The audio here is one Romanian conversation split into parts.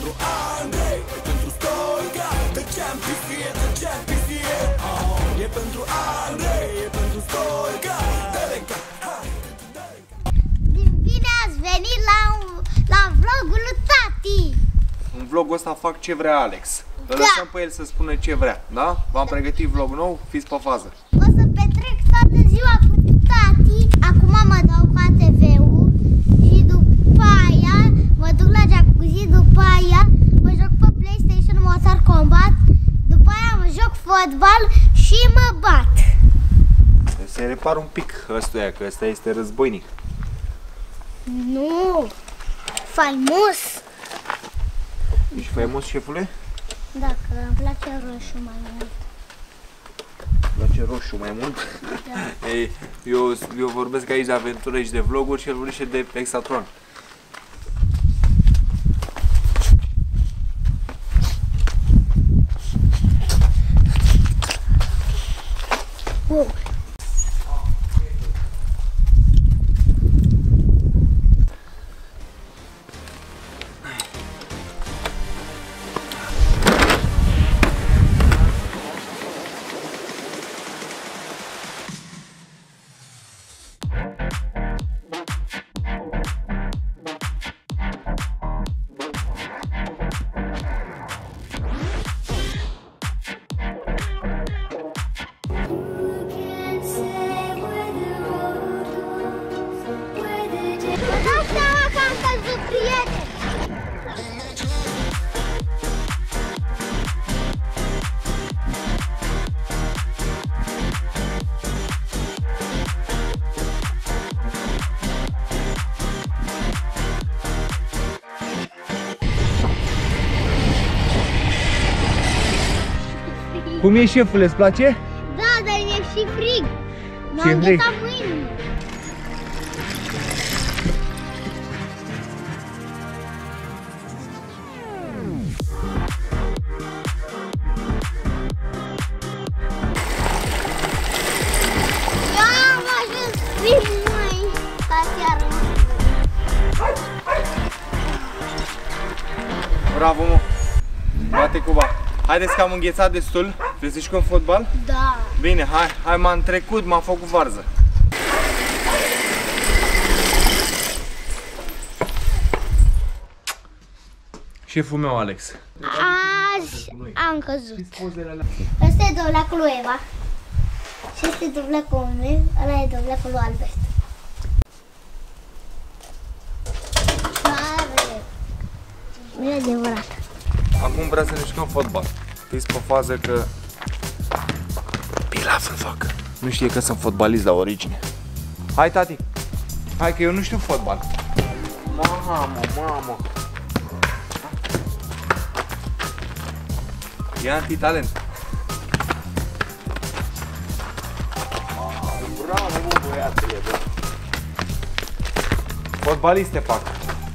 pentru Andrei, e pentru Stoica, The Champions here, The Champions here. E pentru Andrei, e pentru Stoica, Derenca. Bine ați venit la vlogul lui tati. În vlogul ăsta fac ce vrea Alex. Îl lăsăm pe el să spună ce vrea, da? V-am pregătit vlog nou, fiți pe fază. O să petrec toată ziua cu tati. Acum mă dau cu ATV-ul și după aia mă duc la jacuzzi, după aia mă joc pe PlayStation Mortal Kombat, după aia mă joc fotbal și mă bat. Se repar un pic ăstuia, că ăsta este războinic. Nu, faimos. Ești faimos, șefule? Da, că îmi place roșu mai mult. Place roșu mai mult? Da. Ei, eu vorbesc aici de aventură și de vloguri și el vorbește de Exatron. Wow. Cum e, șefule, îți place? Da, dar e și frig. Ce M-am frig? înghețat mâinile. Eu am ajuns frig, măi, ca seară. Bravo, mă! Bate Cuba! Haideți că am înghețat destul. Vrei să jucăm fotbal? Da. Bine, hai, m-am trecut, m-am făcut varză. Șeful meu, Alex. Azi am căzut. Ăsta e dovleacul lui Eva. Și ăsta e dovleacul meu. Ăla e dovleacul lui Albert. Nu e adevărat. Acum vrea să ne jucăm fotbal. Fiți pe fază că pilaf îl fac. Nu știe că sunt fotbalist la origine. Hai, tati. Hai că eu nu știu fotbal. Mamă. E antitalent. Bravo, bă, băiatule, bă. Fotbalist te fac.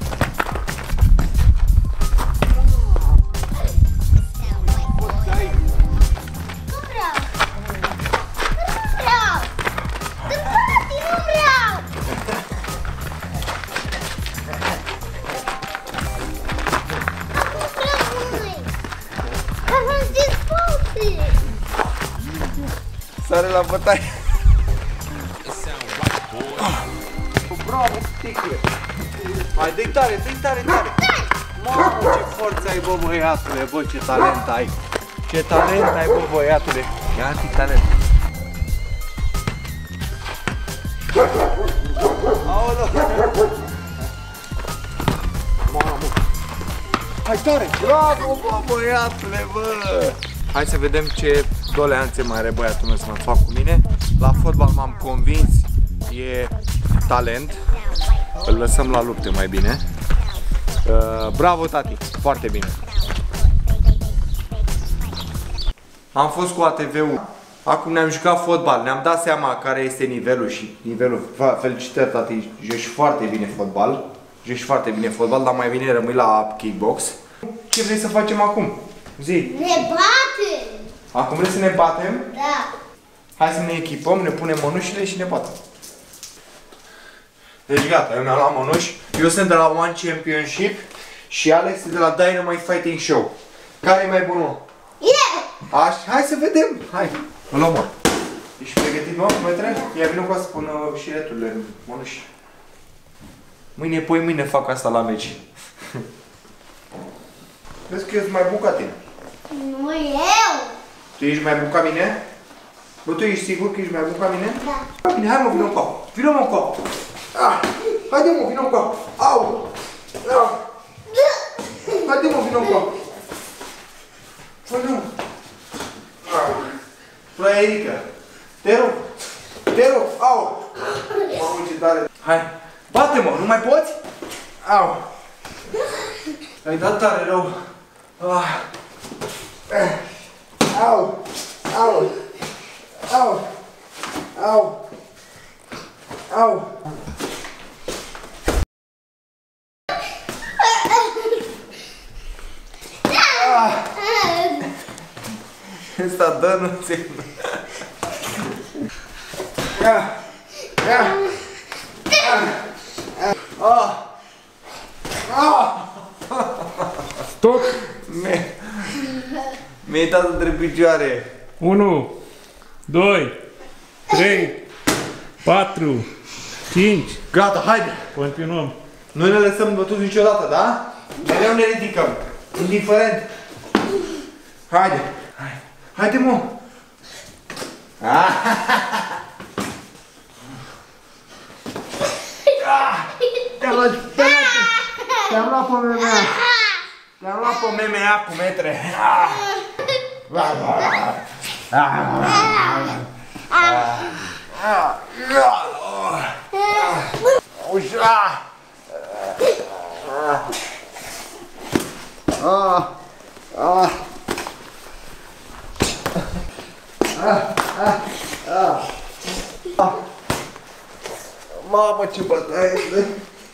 Sare la bătaie. Bravo, ticle. Hai, dă-i tare, dă-i tare. Mamă, ce forță ai, bă, băiatule, bă, ce talent ai. Ce talent ai, bă, băiatule. E antitalent. Aoleu. Mamă. Hai, tare. Bravo, bă, băiatule, bă. Hai să vedem ce doleanțe mai are băiatul meu să mă fac cu mine. La fotbal m-am convins, e talent. Îl lăsăm la lupte mai bine. Bravo, tati, foarte bine. Am fost cu ATV-ul. Acum ne-am jucat fotbal, ne-am dat seama care este nivelul și nivelul. Felicitări, tati, joci foarte bine fotbal. Joci foarte bine fotbal, dar mai bine rămâi la kickbox. Ce vrei să facem acum? Zi. Ne batem! Acum vrei să ne batem? Da. Hai să ne echipăm, ne punem mănușile și ne batem. Deci gata, eu mi-am luat mănuși. Eu sunt de la One Championship și Alex de la Dynamite Fighting Show. Care e mai bunul? Eu! Hai să vedem. Hai, îl omor. Ești pregătit, mă, metre? Ia vină cu asta, pun șireturile în mănuși. Mâine, poi mâine fac asta la meci. Vezi că eu sunt mai bun ca tine. Nu eu! Tu ești mai bun ca mine? Bă, tu ești sigur că ești mai bun ca mine? Da. Bine, hai mă, vină încoa. Vină mă încoa. Haide mă, vină încoa. Au! Haide mă, vină încoa. Până. Fraerică. Te rog. Te rog. Au! Mamă, ce tare. Hai. Bate-mă, nu mai poți? Au! Ai dat tare rău. Au! Au! Au! Au! Au! Ăsta dă, nu ți-e... Stop! Mi-ai dat între picioare. 1, 2, 3, 4, 5. Gata, haide! Continuăm. Nu ne lăsăm bătuți niciodată, da? Mereu ne ridicăm. Indiferent. Haide. Haide, mă! Te-am luat pe memea. Te-am luat pe memea cu metre. Ușa! Mamă, ce bătaie este!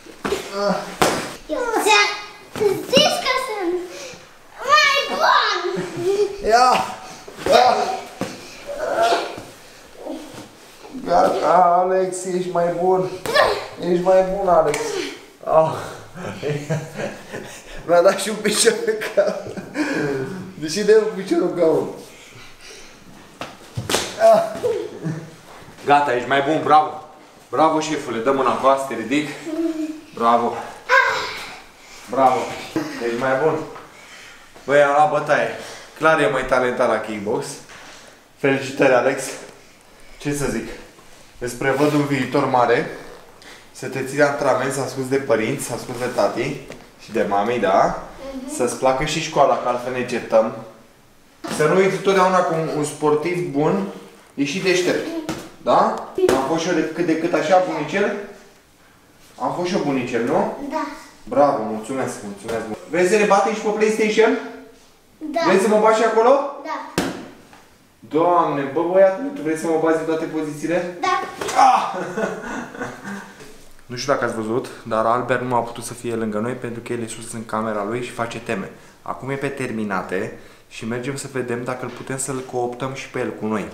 Zici că sunt mai bun! Ia! Gata, Alex, ești mai bun! Ești mai bun, Alex! Mi-a dat și un picior în cap! Deși de un picior în cap! Gata, ești mai bun, bravo! Bravo, șefule, dă mâna cu asta, te ridic. Bravo! Bravo! Ești mai bun! Băi, am luat bătaie. Clar e mai talentat la kickbox. Felicitări, Alex! Ce să zic? Îți prevăd un viitor mare. Să te ții de antrenament, să asculți de părinți, să asculți de tati și de mami, da? Să-ți placă și școala, că altfel ne certăm. Să nu uiți totdeauna cu un sportiv bun, e și deștept. Da? Am fost și eu de cât așa bunicel? Am fost și eu bunicel, nu? Da. Bravo, mulțumesc, mulțumesc. Vrei să ne batem și pe PlayStation? Da. Vrei să mă bați și acolo? Da. Doamne, bă băiatul, tu vrei să mă bați în toate pozițiile? Da. Nu știu dacă ați văzut, dar Albert nu a putut să fie lângă noi pentru că el e sus în camera lui și face teme. Acum e pe terminate și mergem să vedem dacă îl putem să-l cooptăm și pe el cu noi.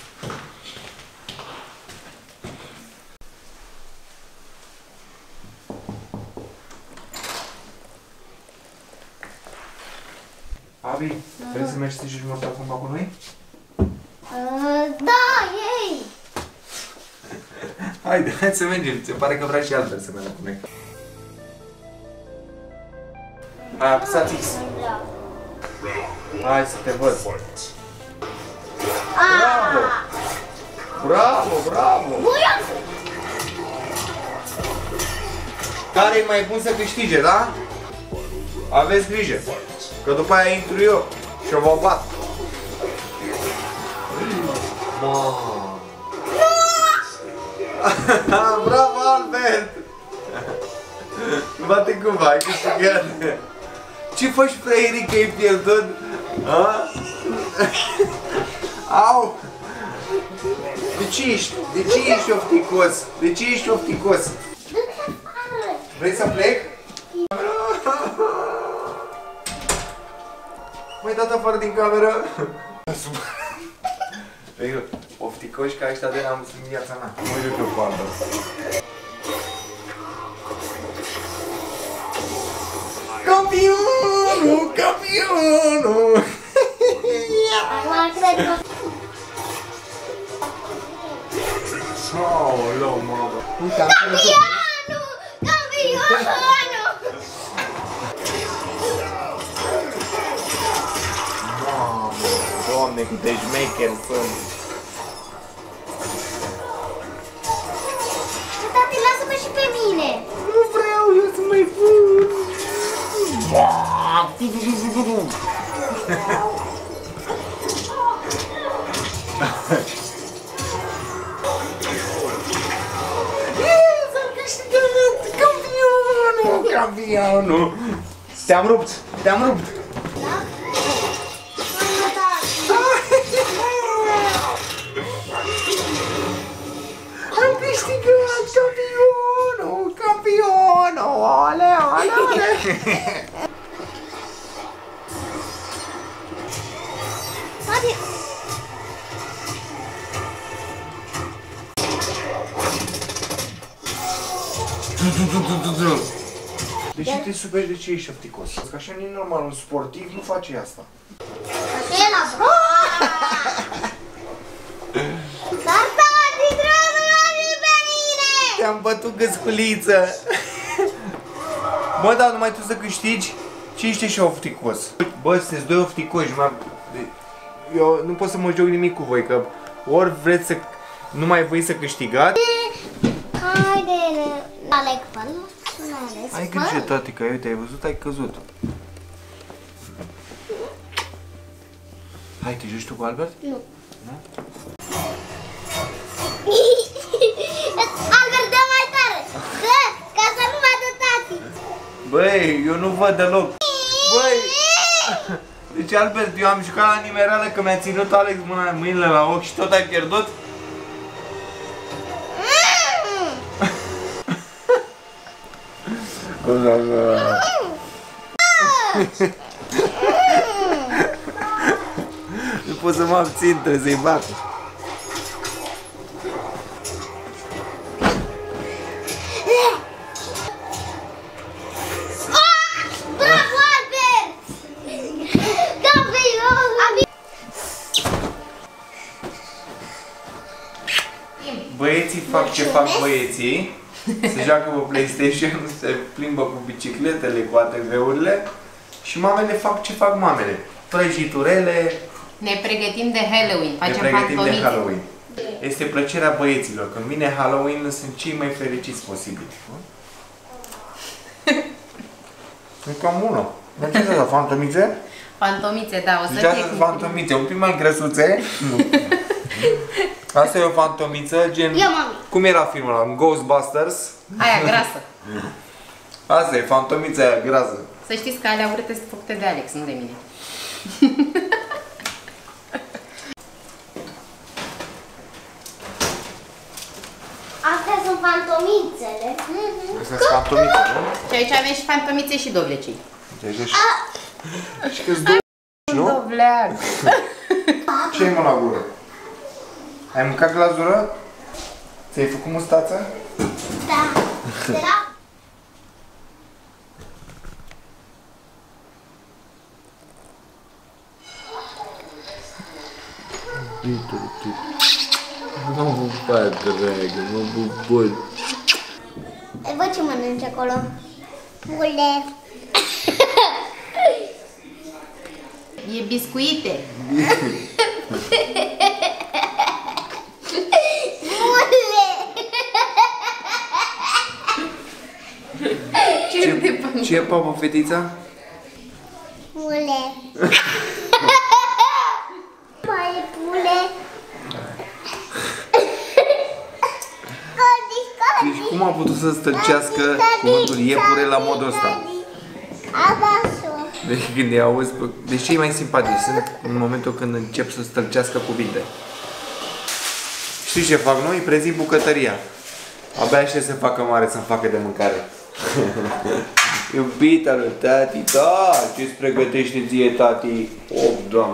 Abi, vrei să mergi să joci Mortal Kombat cu noi? Da, ei! Haide, hai să mergem. Se pare că vrea și Albert să meargă cu noi. Hai, apăsați X. Hai să te văd. Bravo! Bravo, bravo! Care e mai bun să câștige, da? Aveți grijă, că după aia intru eu și o vă bat. Bravo, Albert! Bate cumva, ai câștigat. Ce faci, fraieri, că ai pierdut? Au! De ce ești ofticos? De ce ești ofticos? Vrei să plec? M-ai dat afară din cameră? Ofticoși ca ăștia de n-am în viața mea. Mă duc eu cu Albert. Come Campionul, campionul. Acum cred că... Aoleu, mamă. Campionul! Campionul! Mamă, Doamne, cât de șmecher sunt. Tati, lasă-mă și pe mine! Nu vreau eu să mai fut. Campionul! Te-am rupt! Te-am rupt! Am câștigat! Campionul! Campionul! Ole, ole, ole! Tati! De ce te superi de ce ești șofticos? Că așa nu e normal, un sportiv nu face asta. Așa e la Dar tati, trebuie pe mine! Te-am bătut găsculiță! Bă, dar numai tu să câștigi? Ce ești așa ofticos? Bă, sunteți doi ofticoși, eu nu pot să mă joc nimic cu voi, că ori vreți să numai voi să câștigați. Haide, Alec, fă. Ai grijă, tati, că uite, ai văzut, ai căzut. Hai, te joci tu cu Albert? Nu. Albert, dă mai tare! Dă, ca să nu vadă tati! Băi, eu nu văd deloc. Băi! Deci, Albert, eu am jucat la nimereală că mi-a ținut Alex mâinile la ochi și tot ai pierdut? Nu pot să mă abțin, trebuie să-i bag. Bravo, Albert! Campion! Băieții fac ce fac băieții. Se joacă pe PlayStation, se plimbă cu bicicletele, cu ATV-urile. Și mamele fac ce fac mamele. Prăjiturele. Ne pregătim de Halloween, Ne facem pregătim de fantomițe. Halloween. Este plăcerea băieților. Când vine Halloween, sunt cei mai fericiți posibili. E cam unul. De ce să fantomițe? Fantomițe, da, o să Zicea fie să cu... fantomițe, un pic mai grăsuțe. Nu. Asta e o fantomiță, gen... Ia, mami. Cum era filmul ăla? Ghostbusters? Aia grasă. Asta e, fantomița aia grasă. Să știți că alea urâte sunt făcute de Alex, nu de mine. Astea sunt fantomițele. Asta e fantomiță, nu? Și aici avem și fantomițe și dovlecii. Deci și că-s două, nu? Dovleac! Ce ai mă la gură? Ai mâncat glazură? Ți-ai făcut mustață? Da. Era? Mă buba, dragă, mă bubul. Ai văd ce mănânci acolo? Bule. E biscuite. Ce e, papă, fetița? Pule. Mai e pule. Deci cum a putut să stălcească cuvântul iepure la modul ăsta? Deci când îi auzi, deci cei mai simpatici sunt în momentul când încep să stălcească cuvinte. Știi ce fac noi? Prezic bucătăria. Abia aștept să facă mare, să-mi facă de mâncare. Iubita lui tati, da, ce-ți pregătește ție tati? Oh, Doamne.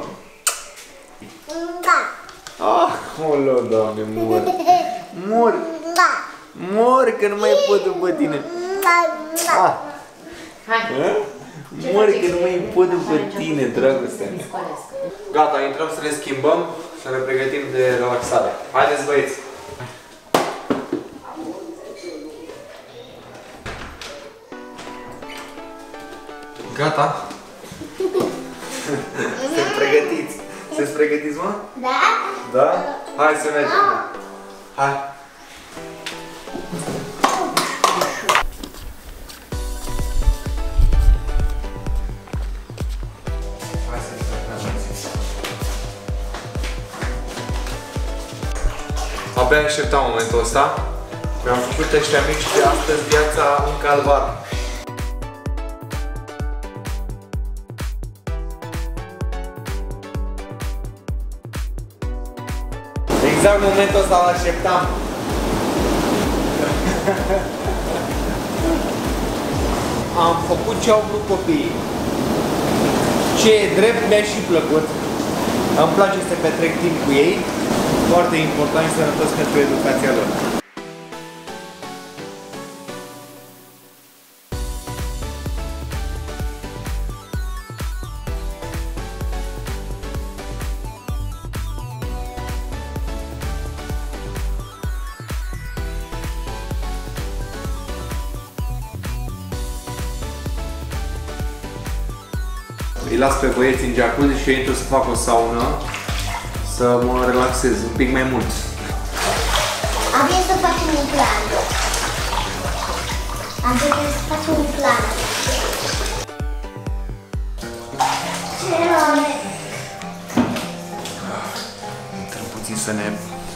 Da. Ah, oleu, Doamne, mor. Mor, Da. mor, că nu mai pot după tine. Da. Ah. Hai, Mori că nu mai pot după tine, dragostea. Gata, intrăm să ne schimbăm, să ne pregătim de relaxare. Haideți, băieți! Gata? Sunteți pregătiți? Sunteți pregătiți, mă? Da? Da? Hai să mergem! Hai! Abia așteptam momentul ăsta. Mi-am făcut ăștia mici de astăzi viața un calvar. Exact momentul ăsta îl așteptam. Am făcut ce au vrut copiii. Ce e drept mi-a și plăcut. Îmi place să petrec timp cu ei. Foarte important și sănătos pentru educația lor. Îi las pe băieți în jacuzzi și eu intru să fac o saună, să mă relaxez un pic mai mult. Am venit să facem un plan. Am venit să facem un plan. Intrăm puțin să ne...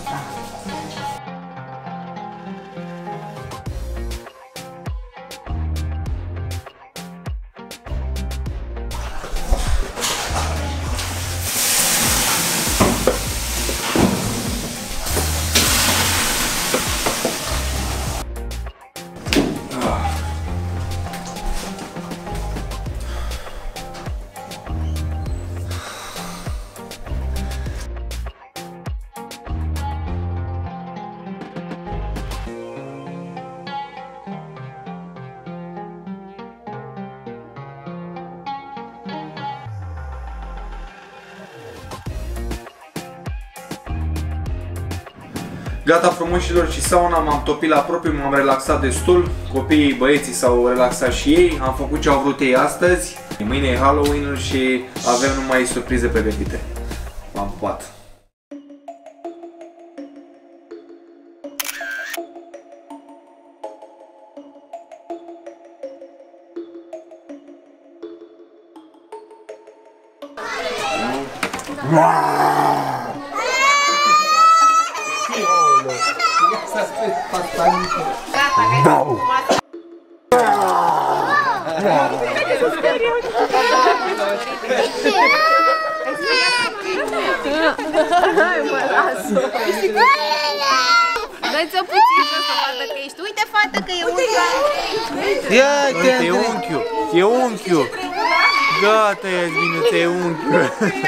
Gata, frumoșilor, și sauna m-am topit la propriu, m-am relaxat destul. Copiii, băieții s-au relaxat și ei. Am făcut ce au vrut ei astăzi. Mâine e Halloween-ul și avem numai surprize pregătite. M-am pupat. Hai mă, lasă! Dă-ți-o puțin să vadă că ești. Uite, fată, că e unchiul. Uite, e unchiul. E unchiul. Gata, Iasminuța, e unchiul.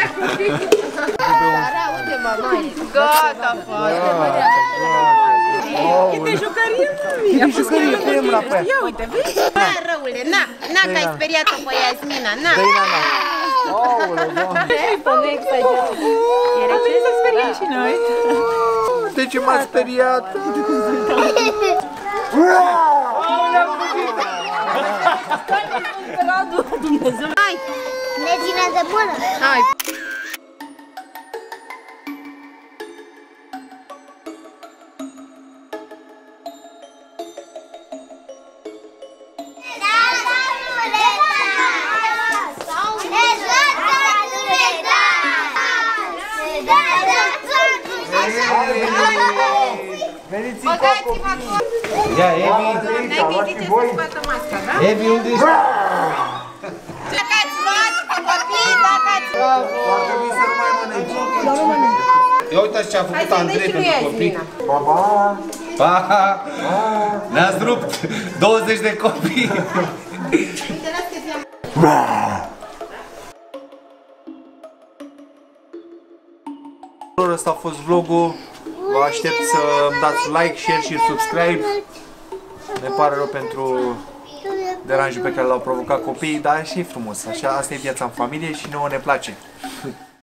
Uite, mamai. Gata, fată. E de jucărie, mami. E de jucărie, fie mâna pe aia. Ia uite, vezi? Bă, răule, na că ai speriat-o pe Iasmina, na. Dă-i nana. Aoleu, Doamne. Nu exagerat. Era ce să speriem și noi. De ce m-a speriat? Hai, ne ține de bună. Hai. Veniți Băgați-vă acolo! Ia, Evi! N-ai gândit ce să scoată masca, da? Evi, unde ești? Dacă ați luat pe copii, dacă ați luat... Foarte bine să nu mai mănânci. Ia uitați ce a făcut Andrei pentru copii. Pa, pa! Pa! Ne-ați rupt 20 de copii! Uite, las că ți-am... Ăsta a fost vlogul. Vă aștept să îmi dați like, share și subscribe. Ne pare rău pentru deranjul pe care l-au provocat copiii, dar și e frumos. Așa, asta e viața în familie și nouă ne place.